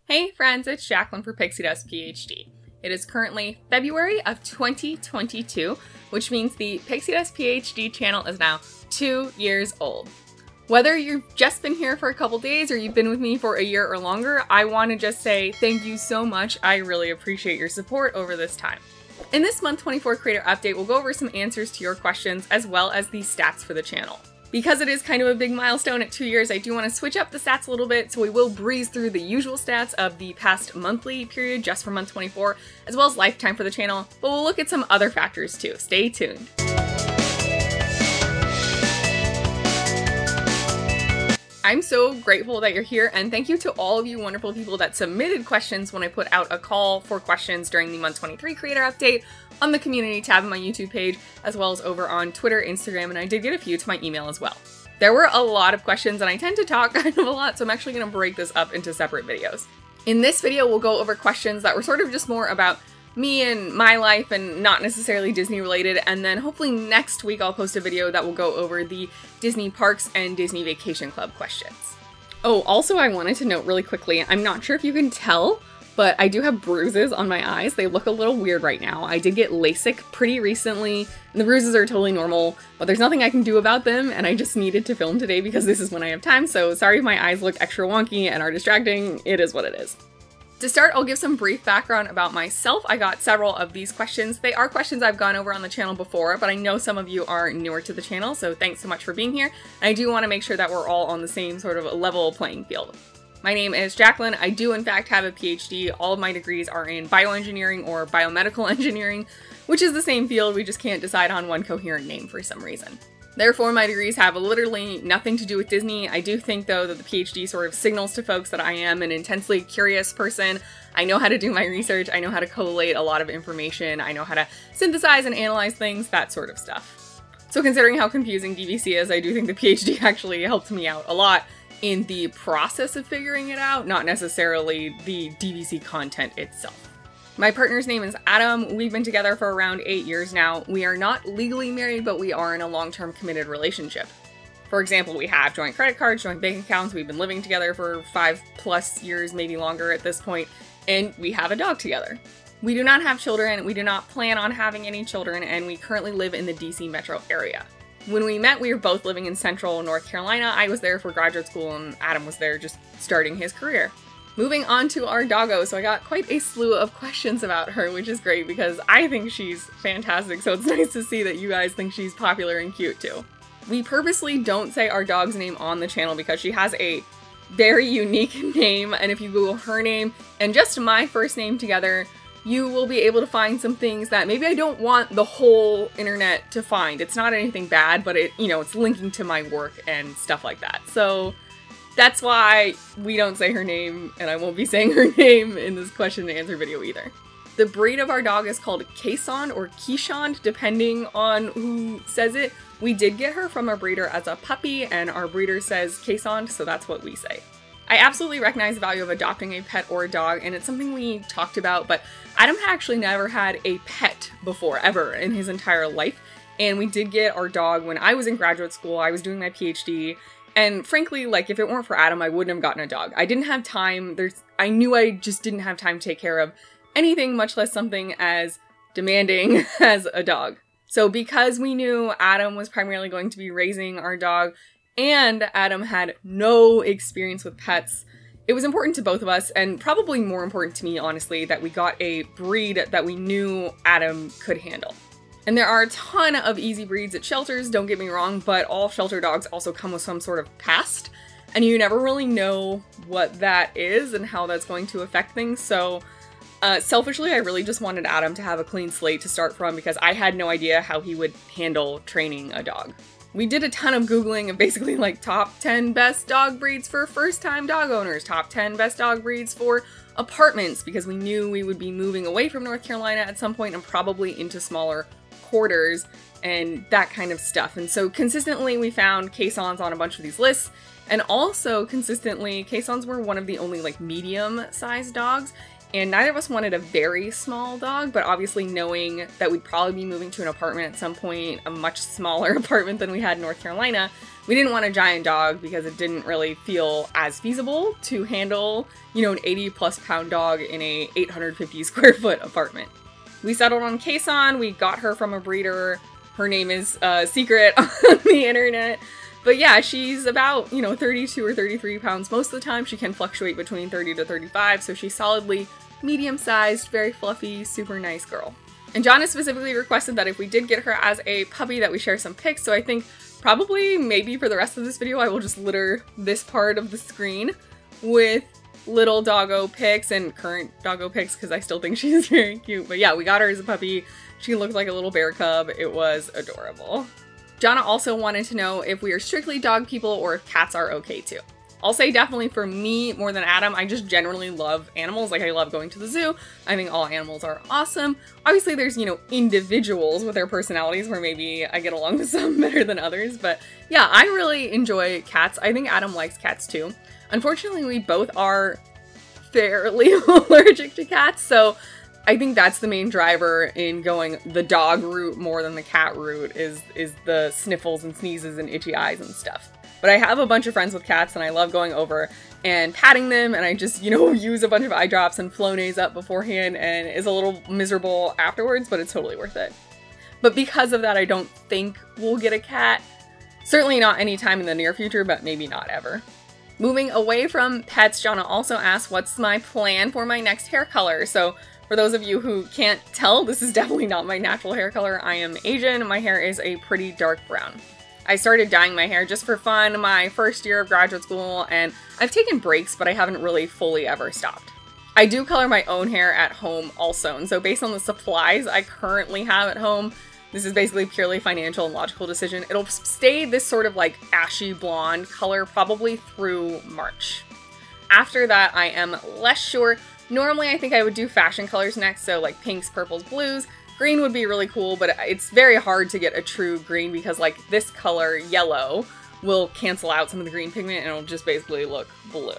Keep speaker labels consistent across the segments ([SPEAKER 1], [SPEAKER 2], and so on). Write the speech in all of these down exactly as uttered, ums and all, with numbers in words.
[SPEAKER 1] Hey friends, it's Jacqueline for Pixie Dust PhD. It is currently February of twenty twenty-two, which means the Pixie Dust PhD channel is now two years old. Whether you've just been here for a couple days or you've been with me for a year or longer, I want to just say thank you so much. I really appreciate your support over this time. In this month twenty-four creator update, we'll go over some answers to your questions as well as the stats for the channel. Because it is kind of a big milestone at two years, I do want to switch up the stats a little bit, so we will breeze through the usual stats of the past monthly period just for month twenty-four, as well as lifetime for the channel, but we'll look at some other factors too. Stay tuned. I'm so grateful that you're here, and thank you to all of you wonderful people that submitted questions when I put out a call for questions during the month twenty-three creator update on the community tab of my YouTube page, as well as over on Twitter, Instagram, and I did get a few to my email as well. There were a lot of questions, and I tend to talk kind of a lot, so I'm actually going to break this up into separate videos. In this video, we'll go over questions that were sort of just more about me and my life and not necessarily Disney related, and then hopefully next week I'll post a video that will go over the Disney Parks and Disney Vacation Club questions. Oh, also I wanted to note really quickly, I'm not sure if you can tell, but I do have bruises on my eyes. They look a little weird right now. I did get LASIK pretty recently, and the bruises are totally normal, but there's nothing I can do about them, and I just needed to film today because this is when I have time, so sorry if my eyes look extra wonky and are distracting. It is what it is. To start, I'll give some brief background about myself. I got several of these questions. They are questions I've gone over on the channel before, but I know some of you are newer to the channel, so thanks so much for being here. And I do want to make sure that we're all on the same sort of level playing field. My name is Jacqueline. I do in fact have a PhD. All of my degrees are in bioengineering or biomedical engineering, which is the same field, we just can't decide on one coherent name for some reason. Therefore, my degrees have literally nothing to do with Disney. I do think, though, that the PhD sort of signals to folks that I am an intensely curious person. I know how to do my research, I know how to collate a lot of information, I know how to synthesize and analyze things, that sort of stuff. So considering how confusing D V C is, I do think the PhD actually helped me out a lot in the process of figuring it out, not necessarily the D V C content itself. My partner's name is Adam. We've been together for around eight years now. We are not legally married, but we are in a long-term committed relationship. For example, we have joint credit cards, joint bank accounts, we've been living together for five plus years, maybe longer at this point, and we have a dog together. We do not have children, we do not plan on having any children, and we currently live in the D C metro area. When we met, we were both living in central North Carolina. I was there for graduate school, and Adam was there just starting his career. Moving on to our doggo, so I got quite a slew of questions about her, which is great because I think she's fantastic, so it's nice to see that you guys think she's popular and cute too. We purposely don't say our dog's name on the channel because she has a very unique name, and if you Google her name and just my first name together, you will be able to find some things that maybe I don't want the whole internet to find. It's not anything bad, but it, you know, it's linking to my work and stuff like that. So that's why we don't say her name, and I won't be saying her name in this question and answer video either. The breed of our dog is called Caissond or Keeshond, depending on who says it. We did get her from a breeder as a puppy, and our breeder says Caissond, so that's what we say. I absolutely recognize the value of adopting a pet or a dog, and it's something we talked about, but Adam actually never had a pet before, ever, in his entire life. And we did get our dog when I was in graduate school. I was doing my PhD. And frankly, like, if it weren't for Adam, I wouldn't have gotten a dog. I didn't have time. There's, I knew I just didn't have time to take care of anything, much less something as demanding as a dog. So because we knew Adam was primarily going to be raising our dog, and Adam had no experience with pets, it was important to both of us, and probably more important to me, honestly, that we got a breed that we knew Adam could handle. And there are a ton of easy breeds at shelters, don't get me wrong, but all shelter dogs also come with some sort of past, and you never really know what that is and how that's going to affect things. So uh, selfishly, I really just wanted Adam to have a clean slate to start from because I had no idea how he would handle training a dog. We did a ton of Googling of basically like top ten best dog breeds for first-time dog owners, top ten best dog breeds for apartments, because we knew we would be moving away from North Carolina at some point and probably into smaller quarters and that kind of stuff. And so consistently we found Caissonds on a bunch of these lists, and also consistently Caissonds were one of the only like medium-sized dogs, And neither of us wanted a very small dog, but obviously knowing that we'd probably be moving to an apartment at some point, a much smaller apartment than we had in North Carolina, we didn't want a giant dog because it didn't really feel as feasible to handle, you know, an eighty plus pound dog in a eight hundred fifty square foot apartment. We settled on Kason. We got her from a breeder. Her name is uh, secret on the internet. But yeah, she's about, you know, thirty-two or thirty-three pounds most of the time. She can fluctuate between thirty to thirty-five, so she's solidly medium-sized, very fluffy, super nice girl. And John has specifically requested that if we did get her as a puppy that we share some pics, so I think probably maybe for the rest of this video I will just litter this part of the screen with little doggo pics and current doggo pics because I still think she's very cute. But yeah, we got her as a puppy. She looked like a little bear cub. It was adorable. Jonna also wanted to know if we are strictly dog people or if cats are okay too. I'll say definitely for me more than Adam, I just generally love animals. Like I love going to the zoo. I think all animals are awesome. Obviously there's, you know, individuals with their personalities where maybe I get along with some better than others. But yeah, I really enjoy cats. I think Adam likes cats too. Unfortunately, we both are fairly allergic to cats. So I think that's the main driver in going the dog route more than the cat route is, is the sniffles and sneezes and itchy eyes and stuff. But I have a bunch of friends with cats and I love going over and patting them, and I just, you know, use a bunch of eye drops and Flonase up beforehand and is a little miserable afterwards, but it's totally worth it. But because of that, I don't think we'll get a cat. Certainly not anytime in the near future, but maybe not ever. Moving away from pets, Jonna also asked what's my plan for my next hair color. So for those of you who can't tell, this is definitely not my natural hair color. I am Asian and my hair is a pretty dark brown. I started dyeing my hair just for fun my first year of graduate school, and I've taken breaks, but I haven't really fully ever stopped. I do color my own hair at home also, and so based on the supplies I currently have at home, this is basically purely financial and logical decision. It'll stay this sort of like ashy blonde color probably through March. After that, I am less sure. Normally, I think I would do fashion colors next, so like pinks, purples, blues. Green would be really cool, but it's very hard to get a true green because like this color, yellow, will cancel out some of the green pigment and it'll just basically look blue.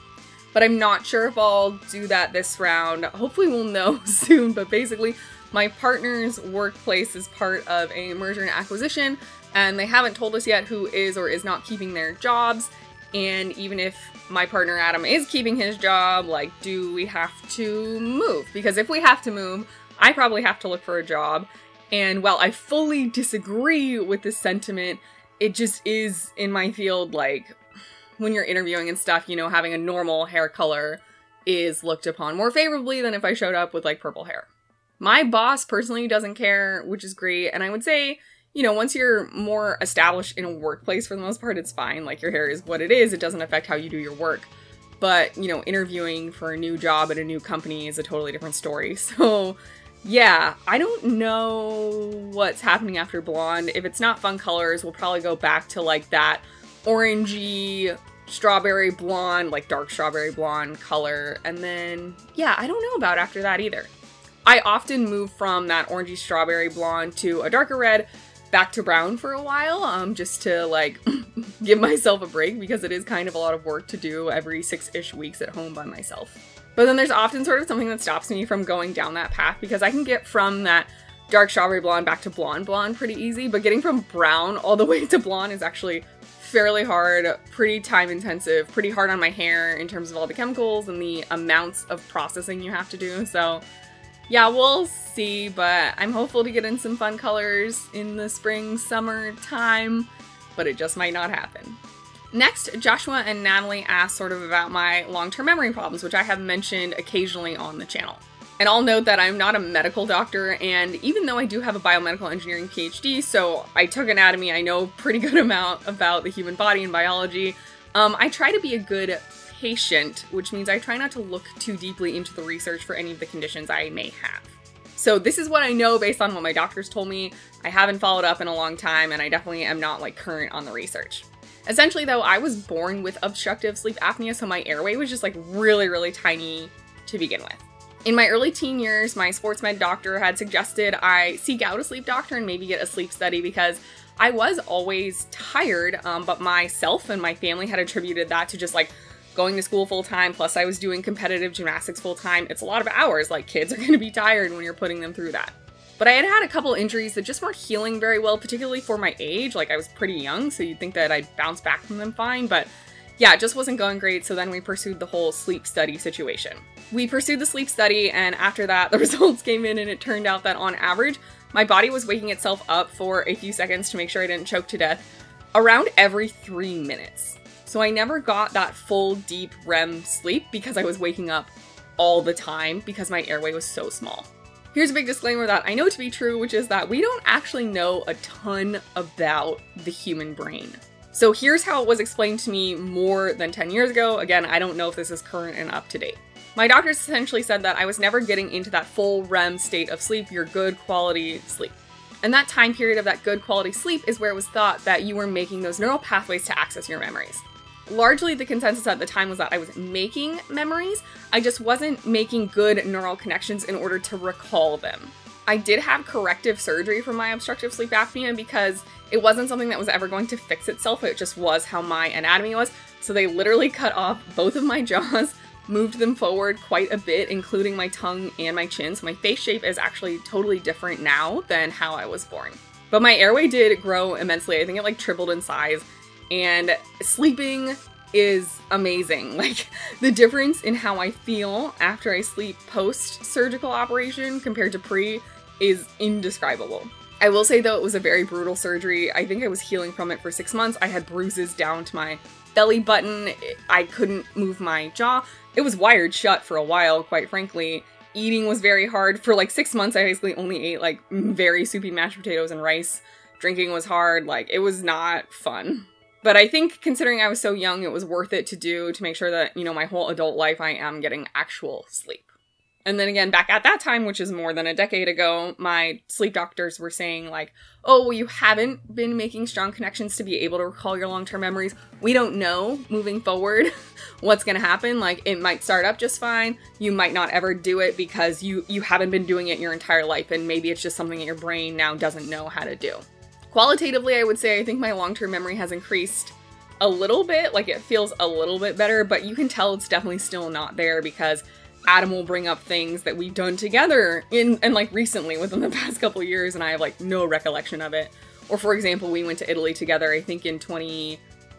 [SPEAKER 1] But I'm not sure if I'll do that this round. Hopefully we'll know soon, but basically my partner's workplace is part of a merger and acquisition, and they haven't told us yet who is or is not keeping their jobs. And even if my partner Adam is keeping his job, like, do we have to move? Because if we have to move, I probably have to look for a job. And while I fully disagree with this sentiment, it just is in my field, like, when you're interviewing and stuff, you know, having a normal hair color is looked upon more favorably than if I showed up with, like, purple hair. My boss personally doesn't care, which is great. And I would say, you know, once you're more established in a workplace, for the most part, it's fine. Like, your hair is what it is. It doesn't affect how you do your work. But, you know, interviewing for a new job at a new company is a totally different story. So yeah, I don't know what's happening after blonde. If it's not fun colors, we'll probably go back to like that orangey, strawberry blonde, like dark strawberry blonde color. And then, yeah, I don't know about after that either. I often move from that orangey strawberry blonde to a darker red back to brown for a while, um, just to like give myself a break because it is kind of a lot of work to do every six-ish weeks at home by myself. But then there's often sort of something that stops me from going down that path because I can get from that dark strawberry blonde back to blonde blonde pretty easy, but getting from brown all the way to blonde is actually fairly hard, pretty time intensive, pretty hard on my hair in terms of all the chemicals and the amounts of processing you have to do. So yeah, we'll see, but I'm hopeful to get in some fun colors in the spring, summer time, but it just might not happen. Next, Joshua and Natalie asked sort of about my long-term memory problems, which I have mentioned occasionally on the channel. And I'll note that I'm not a medical doctor, and even though I do have a biomedical engineering PhD, so I took anatomy, I know a pretty good amount about the human body and biology, um, I try to be a good patient, which means I try not to look too deeply into the research for any of the conditions I may have. So this is what I know based on what my doctors told me. I haven't followed up in a long time, and I definitely am not like current on the research. Essentially though, I was born with obstructive sleep apnea, so my airway was just like really, really tiny to begin with. In my early teen years, my sports med doctor had suggested I seek out a sleep doctor and maybe get a sleep study because I was always tired, um, but myself and my family had attributed that to just like going to school full time, plus I was doing competitive gymnastics full time. It's a lot of hours. Like, kids are going to be tired when you're putting them through that. But I had had a couple injuries that just weren't healing very well, particularly for my age. Like, I was pretty young, so you'd think that I'd bounce back from them fine, but yeah, it just wasn't going great. So then we pursued the whole sleep study situation. We pursued the sleep study, and after that, the results came in, and it turned out that on average, my body was waking itself up for a few seconds to make sure I didn't choke to death around every three minutes. So I never got that full deep R E M sleep because I was waking up all the time because my airway was so small. Here's a big disclaimer that I know to be true, which is that we don't actually know a ton about the human brain. So here's how it was explained to me more than ten years ago. Again, I don't know if this is current and up to date. My doctors essentially said that I was never getting into that full R E M state of sleep, your good quality sleep. And that time period of that good quality sleep is where it was thought that you were making those neural pathways to access your memories. Largely, the consensus at the time was that I was making memories, I just wasn't making good neural connections in order to recall them. I did have corrective surgery for my obstructive sleep apnea because it wasn't something that was ever going to fix itself, it just was how my anatomy was. So they literally cut off both of my jaws, moved them forward quite a bit, including my tongue and my chin, so my face shape is actually totally different now than how I was born. But my airway did grow immensely. I think it like tripled in size. And sleeping is amazing. Like, the difference in how I feel after I sleep post-surgical operation compared to pre is indescribable. I will say though, it was a very brutal surgery. I think I was healing from it for six months. I had bruises down to my belly button. I couldn't move my jaw. It was wired shut for a while, quite frankly. Eating was very hard. For like six months, I basically only ate like very soupy mashed potatoes and rice. Drinking was hard. Like, it was not fun. But I think considering I was so young, it was worth it to do to make sure that, you know, my whole adult life I am getting actual sleep. And then again, back at that time, which is more than a decade ago, my sleep doctors were saying like, oh, well, you haven't been making strong connections to be able to recall your long-term memories. We don't know moving forward what's going to happen. Like, it might start up just fine. You might not ever do it because you, you haven't been doing it your entire life. And maybe it's just something that your brain now doesn't know how to do. Qualitatively, I would say I think my long-term memory has increased a little bit, like it feels a little bit better, but you can tell it's definitely still not there because Adam will bring up things that we've done together in and like recently within the past couple years and I have like no recollection of it. Or for example, we went to Italy together, I think in twenty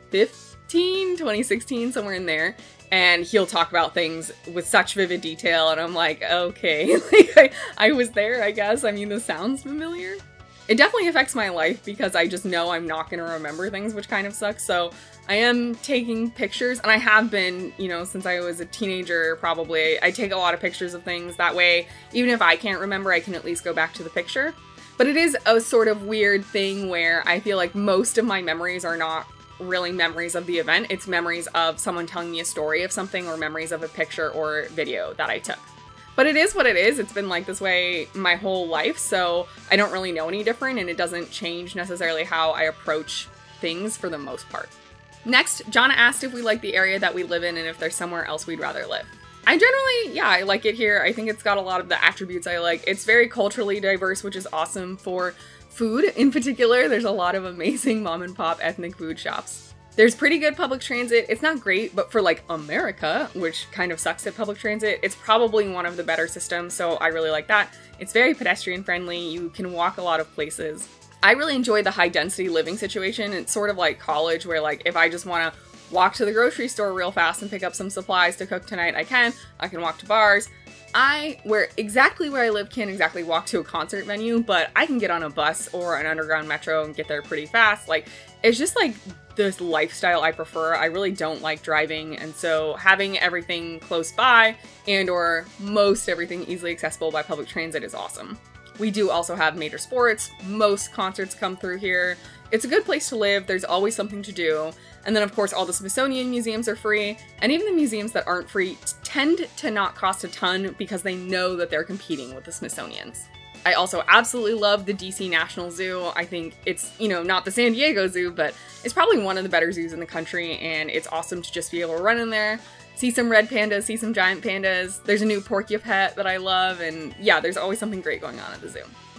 [SPEAKER 1] fifteen, twenty sixteen, somewhere in there, and he'll talk about things with such vivid detail and I'm like, okay, like I, I was there, I guess. I mean, this sounds familiar. It definitely affects my life because I just know I'm not going to remember things, which kind of sucks. So I am taking pictures, and I have been, you know, since I was a teenager, probably. I take a lot of pictures of things. That way, even if I can't remember, I can at least go back to the picture. But it is a sort of weird thing where I feel like most of my memories are not really memories of the event. It's memories of someone telling me a story of something or memories of a picture or video that I took. But it is what it is. It's been like this way my whole life, so I don't really know any different, and it doesn't change necessarily how I approach things for the most part. Next, Jonna asked if we like the area that we live in and if there's somewhere else we'd rather live. I generally, yeah, I like it here. I think it's got a lot of the attributes I like. It's very culturally diverse, which is awesome for food in particular. There's a lot of amazing mom and pop ethnic food shops. There's pretty good public transit. It's not great, but for like America, which kind of sucks at public transit, it's probably one of the better systems, so I really like that. It's very pedestrian friendly. You can walk a lot of places. I really enjoy the high density living situation. It's sort of like college where like if I just want to walk to the grocery store real fast and pick up some supplies to cook tonight, I can. I can walk to bars. I, where exactly where I live, can't exactly walk to a concert venue, but I can get on a bus or an underground metro and get there pretty fast. Like, it's just like this lifestyle I prefer. I really don't like driving, and so having everything close by and or most everything easily accessible by public transit is awesome. We do also have major sports. Most concerts come through here. It's a good place to live. There's always something to do. And then of course all the Smithsonian museums are free, and even the museums that aren't free tend to not cost a ton because they know that they're competing with the Smithsonian's. I also absolutely love the D C National Zoo. I think it's, you know, not the San Diego Zoo, but it's probably one of the better zoos in the country, and it's awesome to just be able to run in there, see some red pandas, see some giant pandas. There's a new porcupine that I love, and yeah, there's always something great going on at the zoo.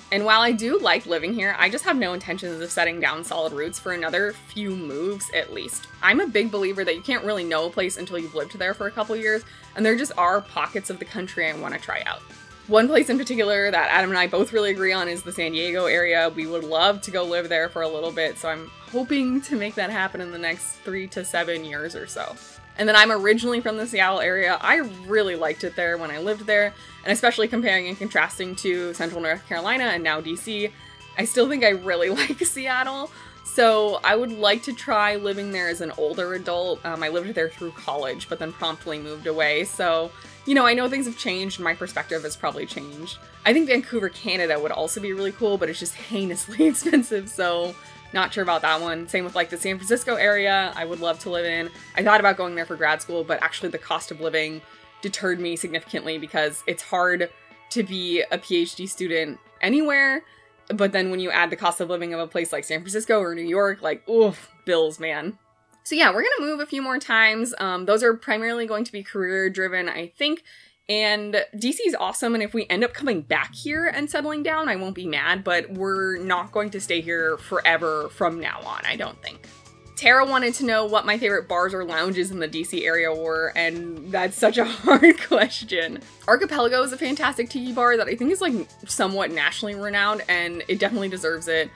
[SPEAKER 1] And while I do like living here, I just have no intentions of setting down solid roots for another few moves at least. I'm a big believer that you can't really know a place until you've lived there for a couple years, and there just are pockets of the country I want to try out. One place in particular that Adam and I both really agree on is the San Diego area. We would love to go live there for a little bit, so I'm hoping to make that happen in the next three to seven years or so. And then I'm originally from the Seattle area. I really liked it there when I lived there, and especially comparing and contrasting to Central North Carolina and now D C, I still think I really like Seattle. So I would like to try living there as an older adult. Um, I lived there through college, but then promptly moved away. So, you know, I know things have changed and my perspective has probably changed. I think Vancouver, Canada would also be really cool, but it's just heinously expensive. So not sure about that one. Same with like the San Francisco area, I would love to live in. I thought about going there for grad school, but actually the cost of living deterred me significantly because it's hard to be a PhD student anywhere. But then when you add the cost of living of a place like San Francisco or New York, like, oof, bills, man. So yeah, we're gonna move a few more times. Um, those are primarily going to be career driven, I think. And D C is awesome, and if we end up coming back here and settling down, I won't be mad, but we're not going to stay here forever from now on, I don't think. Tara wanted to know what my favorite bars or lounges in the D C area were, and that's such a hard question. Archipelago is a fantastic tiki bar that I think is like somewhat nationally renowned, and it definitely deserves it.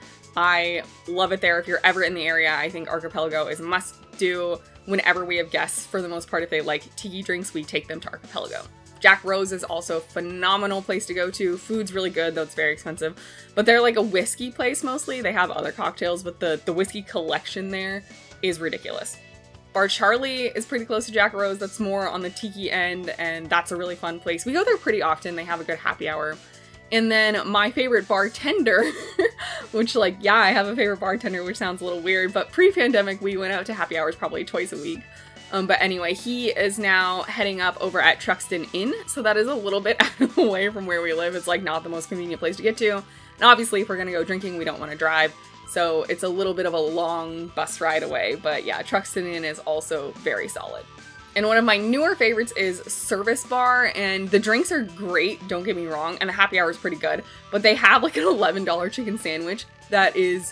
[SPEAKER 1] I love it there. If you're ever in the area, I think Archipelago is a must-do. Whenever we have guests, for the most part, if they like tiki drinks, we take them to Archipelago. Jack Rose is also a phenomenal place to go to. Food's really good, though it's very expensive. But they're like a whiskey place mostly. They have other cocktails, but the, the whiskey collection there is ridiculous. Bar Charlie is pretty close to Jack Rose. That's more on the tiki end, and that's a really fun place. We go there pretty often. They have a good happy hour. And then my favorite bartender, which like, yeah, I have a favorite bartender, which sounds a little weird, but pre-pandemic, we went out to happy hours probably twice a week. Um, but anyway, he is now heading up over at Truxton Inn, so that is a little bit out of the way from where we live. It's like not the most convenient place to get to. And obviously, if we're gonna go drinking, we don't want to drive, so it's a little bit of a long bus ride away. But yeah, Truxton Inn is also very solid. And one of my newer favorites is Service Bar, and the drinks are great, don't get me wrong, and the happy hour is pretty good, but they have like an eleven dollar chicken sandwich that is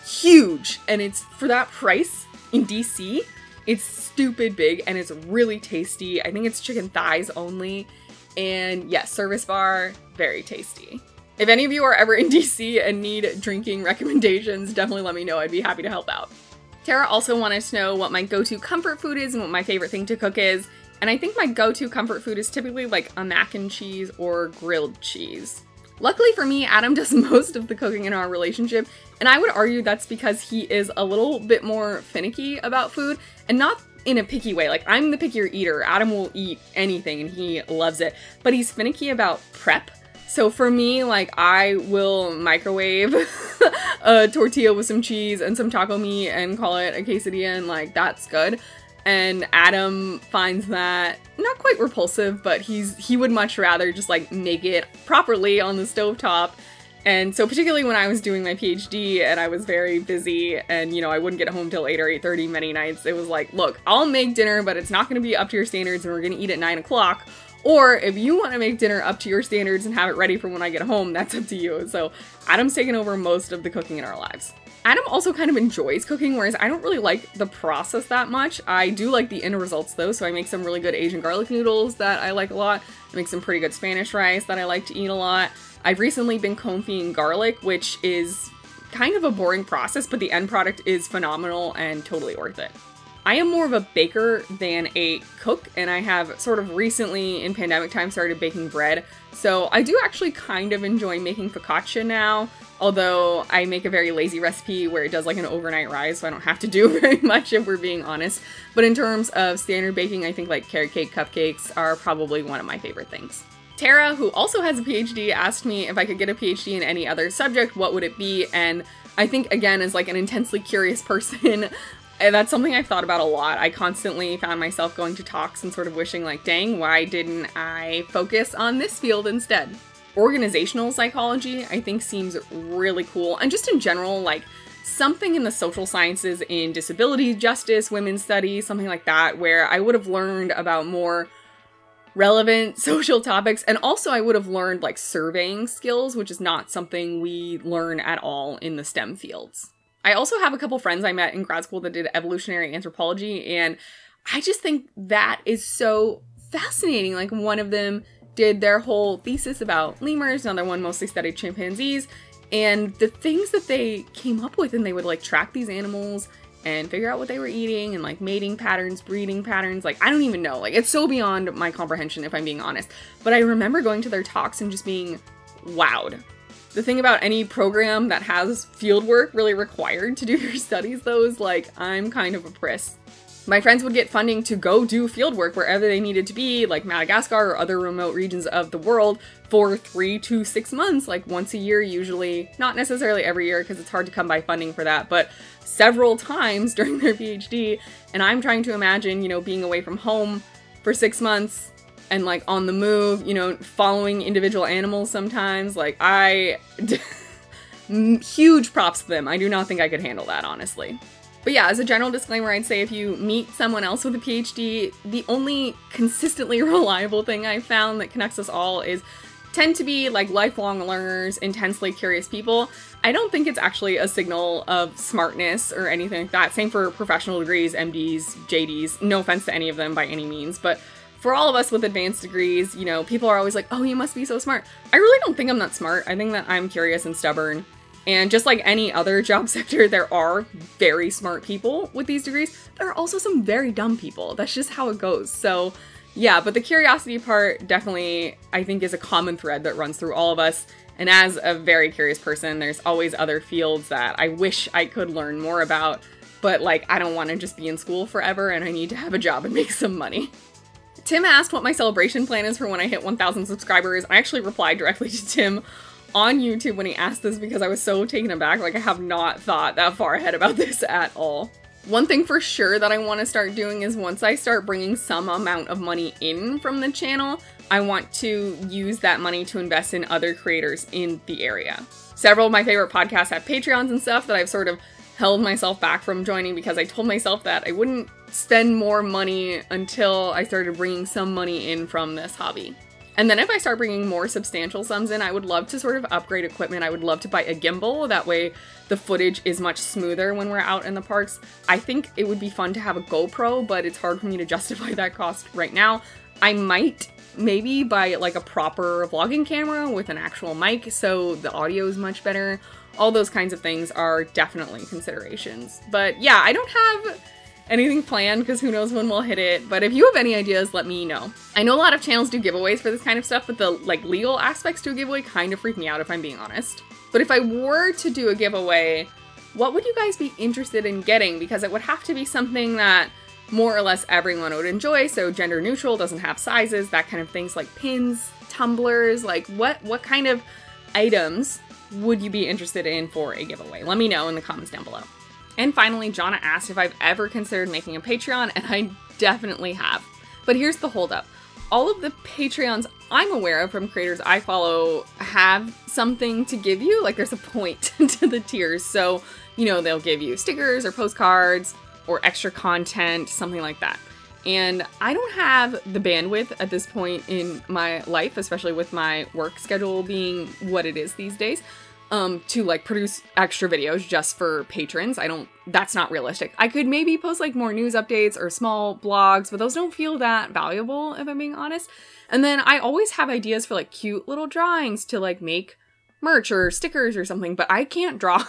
[SPEAKER 1] huge, and it's for that price in D C. It's stupid big and it's really tasty. I think it's chicken thighs only. And yes, Service Bar, very tasty. If any of you are ever in D C and need drinking recommendations, definitely let me know. I'd be happy to help out. Tara also wanted to know what my go-to comfort food is and what my favorite thing to cook is. And I think my go-to comfort food is typically like a mac and cheese or grilled cheese. Luckily for me, Adam does most of the cooking in our relationship, and I would argue that's because he is a little bit more finicky about food, and not in a picky way. Like, I'm the pickier eater. Adam will eat anything and he loves it, but he's finicky about prep. So for me, like, I will microwave a tortilla with some cheese and some taco meat and call it a quesadilla, and like, that's good. And Adam finds that not quite repulsive, but he's he would much rather just like make it properly on the stovetop. And so particularly when I was doing my PhD and I was very busy and, you know, I wouldn't get home till eight or eight thirty many nights, it was like, look, I'll make dinner, but it's not going to be up to your standards and we're going to eat at nine o'clock. Or if you want to make dinner up to your standards and have it ready for when I get home, that's up to you. So Adam's taken over most of the cooking in our lives. Adam also kind of enjoys cooking, whereas I don't really like the process that much. I do like the end results though, so I make some really good Asian garlic noodles that I like a lot. I make some pretty good Spanish rice that I like to eat a lot. I've recently been confying garlic, which is kind of a boring process, but the end product is phenomenal and totally worth it. I am more of a baker than a cook, and I have sort of recently in pandemic time started baking bread. So I do actually kind of enjoy making focaccia now, although I make a very lazy recipe where it does like an overnight rise, so I don't have to do very much if we're being honest. But in terms of standard baking, I think like carrot cake cupcakes are probably one of my favorite things. Tara, who also has a PhD, asked me if I could get a PhD in any other subject, what would it be? And I think, again, as like an intensely curious person, and that's something I've thought about a lot. I constantly found myself going to talks and sort of wishing like, dang, why didn't I focus on this field instead? Organizational psychology, I think, seems really cool. And just in general, like something in the social sciences, in disability justice, women's studies, something like that, where I would have learned about more relevant social topics. And also I would have learned like surveying skills, which is not something we learn at all in the STEM fields. I also have a couple friends I met in grad school that did evolutionary anthropology, and I just think that is so fascinating. Like, one of them did their whole thesis about lemurs, another one mostly studied chimpanzees, and the things that they came up with, and they would like track these animals and figure out what they were eating and like mating patterns, breeding patterns. Like, I don't even know. Like, it's so beyond my comprehension, if I'm being honest. But I remember going to their talks and just being wowed. The thing about any program that has field work really required to do your studies, though, is like, I'm kind of a priss. My friends would get funding to go do field work wherever they needed to be, like Madagascar or other remote regions of the world, for three to six months, like once a year usually. Not necessarily every year, because it's hard to come by funding for that, but several times during their PhD. And I'm trying to imagine, you know, being away from home for six months and like on the move, you know, following individual animals sometimes. Like, I... huge props to them. I do not think I could handle that, honestly. But yeah, as a general disclaimer, I'd say if you meet someone else with a PhD, the only consistently reliable thing I've found that connects us all is tend to be like lifelong learners, intensely curious people. I don't think it's actually a signal of smartness or anything like that. Same for professional degrees, M Ds, J Ds. No offense to any of them by any means, but for all of us with advanced degrees, you know, people are always like, oh, you must be so smart. I really don't think I'm that smart. I think that I'm curious and stubborn. And just like any other job sector, there are very smart people with these degrees. There are also some very dumb people. That's just how it goes. So yeah, but the curiosity part definitely, I think, is a common thread that runs through all of us. And as a very curious person, there's always other fields that I wish I could learn more about. But like, I don't want to just be in school forever, and I need to have a job and make some money. Tim asked what my celebration plan is for when I hit one thousand subscribers. I actually replied directly to Tim on YouTube when he asked this because I was so taken aback. Like, I have not thought that far ahead about this at all. One thing for sure that I want to start doing is once I start bringing some amount of money in from the channel, I want to use that money to invest in other creators in the area. Several of my favorite podcasts have Patreons and stuff that I've sort of held myself back from joining because I told myself that I wouldn't spend more money until I started bringing some money in from this hobby. And then if I start bringing more substantial sums in, I would love to sort of upgrade equipment. I would love to buy a gimbal. That way the footage is much smoother when we're out in the parks. I think it would be fun to have a GoPro, but it's hard for me to justify that cost right now. I might maybe buy like a proper vlogging camera with an actual mic so the audio is much better. All those kinds of things are definitely considerations. But yeah, I don't have anything planned because who knows when we'll hit it, but if you have any ideas, let me know. I know a lot of channels do giveaways for this kind of stuff, but the like legal aspects to a giveaway kind of freak me out if I'm being honest. But if I were to do a giveaway, what would you guys be interested in getting? Because it would have to be something that more or less everyone would enjoy, so gender neutral, doesn't have sizes, that kind of things, like pins, tumblers, like what what kind of items would you be interested in for a giveaway? Let me know in the comments down below. And finally, Jonna asked if I've ever considered making a Patreon, and I definitely have. But here's the holdup. All of the Patreons I'm aware of from creators I follow have something to give you. Like, there's a point to the tiers. So, you know, they'll give you stickers or postcards or extra content, something like that. And I don't have the bandwidth at this point in my life, especially with my work schedule being what it is these days, Um, to like produce extra videos just for patrons. I don't, that's not realistic. I could maybe post like more news updates or small blogs, but those don't feel that valuable if I'm being honest. And then I always have ideas for like cute little drawings to like make merch or stickers or something, but I can't draw.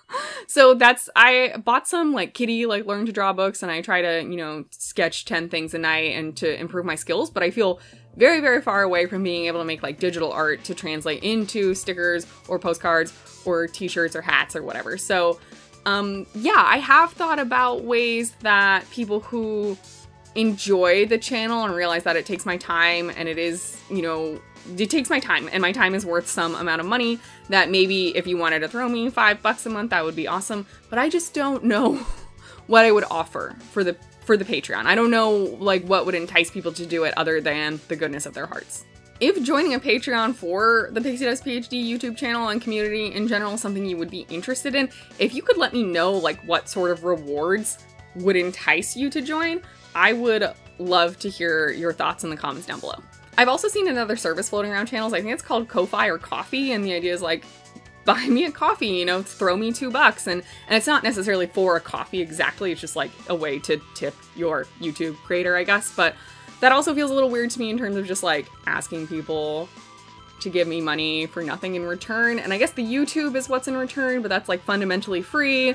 [SPEAKER 1] So that's, I bought some like kitty, like learn to draw books, and I try to, you know, sketch ten things a night and to improve my skills, but I feel very, very far away from being able to make like digital art to translate into stickers or postcards or t-shirts or hats or whatever. So, um, yeah, I have thought about ways that people who enjoy the channel and realize that it takes my time and it is, you know, it takes my time and my time is worth some amount of money, that maybe if you wanted to throw me five bucks a month, that would be awesome. But I just don't know what I would offer for the for the Patreon. I don't know like what would entice people to do it other than the goodness of their hearts. If joining a Patreon for the Pixie Dust PhD YouTube channel and community in general is something you would be interested in, if you could let me know like what sort of rewards would entice you to join, I would love to hear your thoughts in the comments down below. I've also seen another service floating around channels. I think it's called Ko-Fi or Coffee, and the idea is like, buy me a coffee, you know, throw me two bucks. And, and it's not necessarily for a coffee exactly, it's just like a way to tip your YouTube creator, I guess. But that also feels a little weird to me in terms of just like asking people to give me money for nothing in return. And I guess the YouTube is what's in return, but that's like fundamentally free.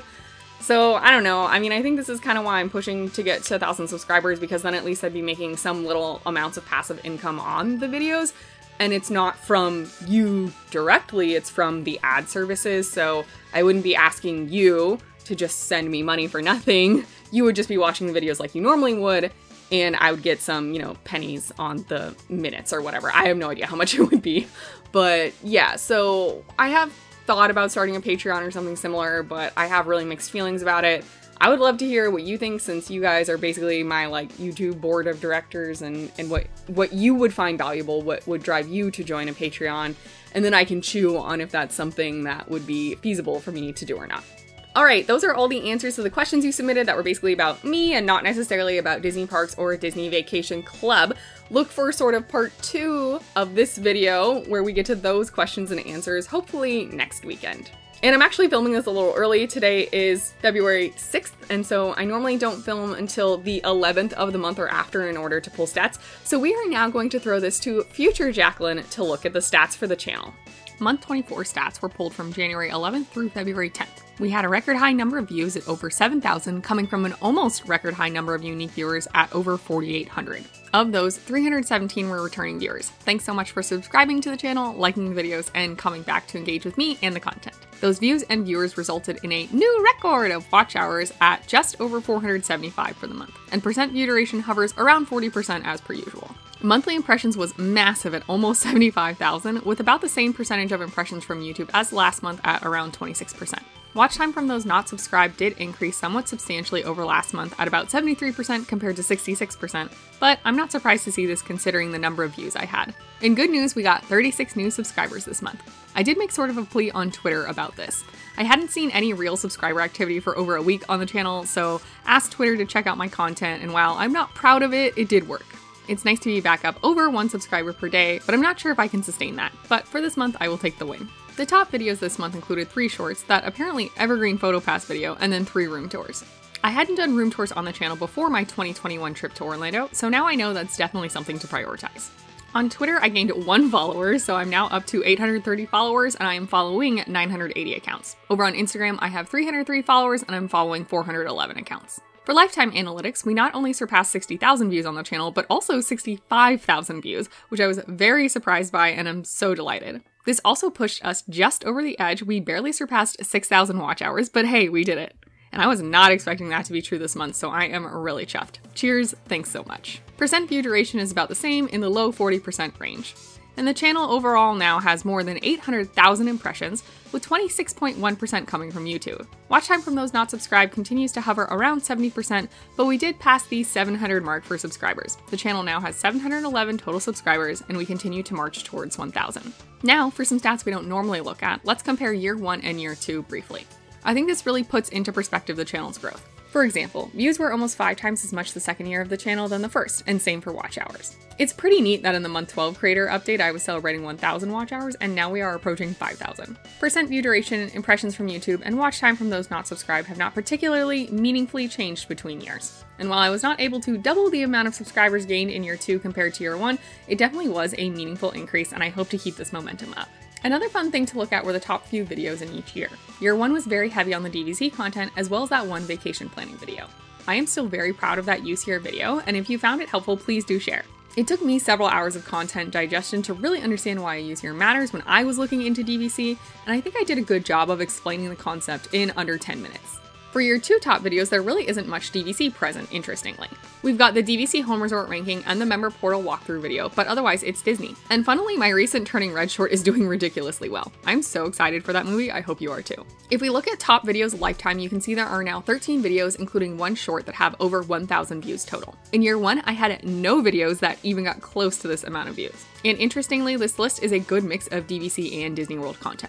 [SPEAKER 1] So I don't know. I mean, I think this is kind of why I'm pushing to get to a thousand subscribers, because then at least I'd be making some little amounts of passive income on the videos. And it's not from you directly, it's from the ad services. So I wouldn't be asking you to just send me money for nothing. You would just be watching the videos like you normally would, and I would get some, you know, pennies on the minutes or whatever. I have no idea how much it would be. But yeah, so I have thought about starting a Patreon or something similar, but I have really mixed feelings about it. I would love to hear what you think, since you guys are basically my like YouTube board of directors, and, and what, what you would find valuable, what would drive you to join a Patreon, and then I can chew on if that's something that would be feasible for me to do or not. Alright, those are all the answers to the questions you submitted that were basically about me and not necessarily about Disney Parks or Disney Vacation Club. Look for sort of part two of this video where we get to those questions and answers, hopefully next weekend. And I'm actually filming this a little early. Today is February sixth, and so I normally don't film until the eleventh of the month or after in order to pull stats. So we are now going to throw this to future Jacqueline to look at the stats for the channel. Month twenty-four stats were pulled from January eleventh through February tenth. We had a record high number of views at over seven thousand, coming from an almost record high number of unique viewers at over forty-eight hundred. Of those, three hundred seventeen were returning viewers. Thanks so much for subscribing to the channel, liking the videos, and coming back to engage with me and the content. Those views and viewers resulted in a new record of watch hours at just over four hundred seventy-five for the month, and percent view duration hovers around forty percent as per usual. Monthly impressions was massive at almost seventy-five thousand, with about the same percentage of impressions from YouTube as last month at around twenty-six percent. Watch time from those not subscribed did increase somewhat substantially over last month at about seventy-three percent compared to sixty-six percent, but I'm not surprised to see this considering the number of views I had. In good news, we got thirty-six new subscribers this month. I did make sort of a plea on Twitter about this. I hadn't seen any real subscriber activity for over a week on the channel, so asked Twitter to check out my content, and while I'm not proud of it, it did work. It's nice to be back up over one subscriber per day, but I'm not sure if I can sustain that. But for this month, I will take the win. The top videos this month included three shorts, that apparently evergreen photo pass video, and then three room tours. I hadn't done room tours on the channel before my twenty twenty-one trip to Orlando, so now I know that's definitely something to prioritize. On Twitter, I gained one follower, so I'm now up to eight hundred thirty followers, and I am following nine hundred eighty accounts. Over on Instagram, I have three hundred three followers, and I'm following four hundred eleven accounts. For lifetime analytics, we not only surpassed sixty thousand views on the channel, but also sixty-five thousand views, which I was very surprised by, and I'm so delighted. This also pushed us just over the edge. We barely surpassed six thousand watch hours, but hey, we did it. And I was not expecting that to be true this month, so I am really chuffed. Cheers, thanks so much. Percent view duration is about the same, in the low forty percent range. And the channel overall now has more than eight hundred thousand impressions, with twenty-six point one percent coming from YouTube. Watch time from those not subscribed continues to hover around seventy percent, but we did pass the seven hundred mark for subscribers. The channel now has seven hundred eleven total subscribers, and we continue to march towards one thousand. Now, for some stats we don't normally look at, let's compare year one and year two briefly. I think this really puts into perspective the channel's growth. For example, views were almost five times as much the second year of the channel than the first, and same for watch hours. It's pretty neat that in the month twelve creator update I was celebrating one thousand watch hours, and now we are approaching five thousand. Percent view duration, impressions from YouTube, and watch time from those not subscribed have not particularly meaningfully changed between years. And while I was not able to double the amount of subscribers gained in year two compared to year one, it definitely was a meaningful increase, and I hope to keep this momentum up. Another fun thing to look at were the top few videos in each year. Year one was very heavy on the D V C content, as well as that one vacation planning video. I am still very proud of that use here video, and if you found it helpful, please do share. It took me several hours of content digestion to really understand why a use here matters when I was looking into D V C, and I think I did a good job of explaining the concept in under ten minutes. For year two top videos, there really isn't much D V C present, interestingly. We've got the D V C Home Resort ranking and the member portal walkthrough video, but otherwise it's Disney. And funnily, my recent Turning Red short is doing ridiculously well. I'm so excited for that movie, I hope you are too. If we look at top videos lifetime, you can see there are now thirteen videos, including one short that have over one thousand views total. In year one, I had no videos that even got close to this amount of views. And interestingly, this list is a good mix of D V C and Disney World content.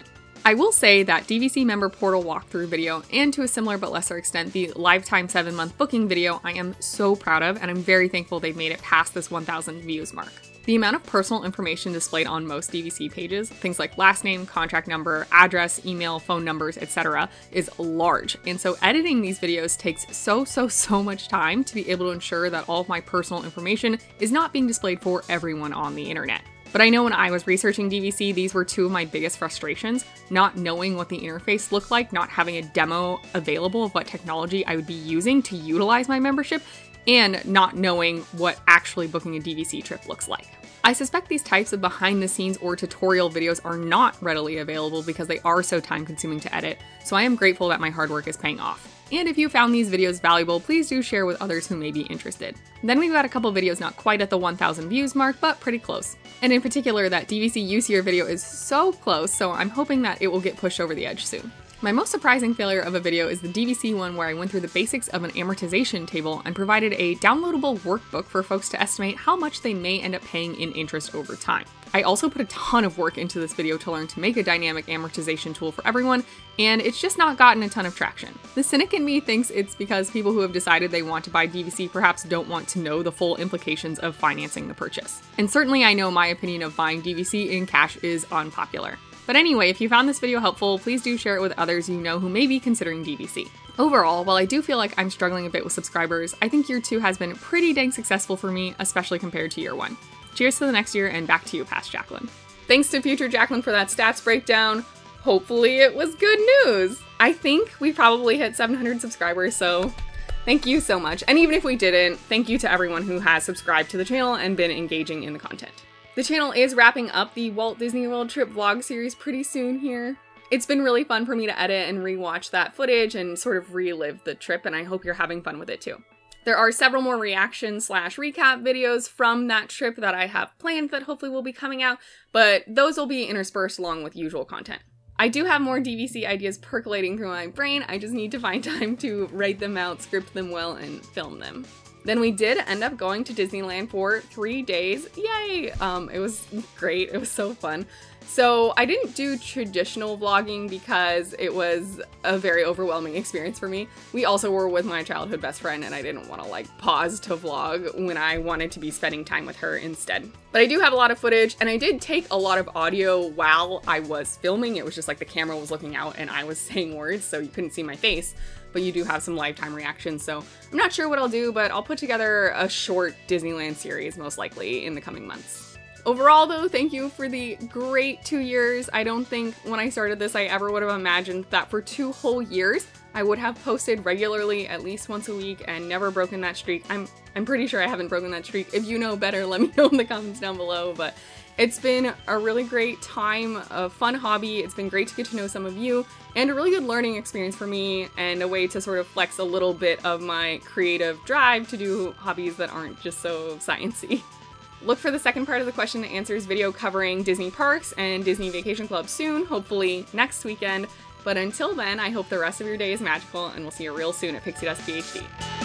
[SPEAKER 1] I will say that D V C member portal walkthrough video, and to a similar but lesser extent, the lifetime seven month booking video, I am so proud of, and I'm very thankful they've made it past this one thousand views mark. The amount of personal information displayed on most D V C pages, things like last name, contract number, address, email, phone numbers, et cetera, is large. And so editing these videos takes so, so, so much time to be able to ensure that all of my personal information is not being displayed for everyone on the internet. But I know when I was researching D V C, these were two of my biggest frustrations, not knowing what the interface looked like, not having a demo available of what technology I would be using to utilize my membership, and not knowing what actually booking a D V C trip looks like. I suspect these types of behind the scenes or tutorial videos are not readily available because they are so time consuming to edit, so I am grateful that my hard work is paying off. And if you found these videos valuable, please do share with others who may be interested. Then we've got a couple videos not quite at the one thousand views mark, but pretty close. And in particular, that D V C use year video is so close, so I'm hoping that it will get pushed over the edge soon. My most surprising failure of a video is the D V C one where I went through the basics of an amortization table and provided a downloadable workbook for folks to estimate how much they may end up paying in interest over time. I also put a ton of work into this video to learn to make a dynamic amortization tool for everyone, and it's just not gotten a ton of traction. The cynic in me thinks it's because people who have decided they want to buy D V C perhaps don't want to know the full implications of financing the purchase. And certainly I know my opinion of buying D V C in cash is unpopular. But anyway, if you found this video helpful, please do share it with others you know who may be considering D V C. Overall, while I do feel like I'm struggling a bit with subscribers, I think year two has been pretty dang successful for me, especially compared to year one. Cheers to the next year, and back to you, past Jacqueline. Thanks to future Jacqueline for that stats breakdown. Hopefully it was good news. I think we probably hit seven hundred subscribers, so thank you so much. And even if we didn't, thank you to everyone who has subscribed to the channel and been engaging in the content. The channel is wrapping up the Walt Disney World trip vlog series pretty soon here. It's been really fun for me to edit and rewatch that footage and sort of relive the trip, and I hope you're having fun with it too. There are several more reaction slash recap videos from that trip that I have planned that hopefully will be coming out, but those will be interspersed along with usual content. I do have more D V C ideas percolating through my brain, I just need to find time to write them out, script them well, and film them. Then we did end up going to Disneyland for three days. Yay! Um, it was great. It was so fun. So I didn't do traditional vlogging because it was a very overwhelming experience for me. We also were with my childhood best friend, and I didn't want to like pause to vlog when I wanted to be spending time with her instead. But I do have a lot of footage, and I did take a lot of audio while I was filming. It was just like the camera was looking out and I was saying words, so you couldn't see my face. But you do have some lifetime reactions, so I'm not sure what I'll do, but I'll put together a short Disneyland series most likely in the coming months. Overall though, thank you for the great two years. I don't think when I started this I ever would have imagined that for two whole years I would have posted regularly at least once a week and never broken that streak. I'm I'm pretty sure I haven't broken that streak. If you know better, let me know in the comments down below, but it's been a really great time, a fun hobby. It's been great to get to know some of you, and a really good learning experience for me, and a way to sort of flex a little bit of my creative drive to do hobbies that aren't just so sciencey. Look for the second part of the question and answers video covering Disney parks and Disney Vacation Club soon, hopefully next weekend. But until then, I hope the rest of your day is magical, and we'll see you real soon at Pixie Dust P H D.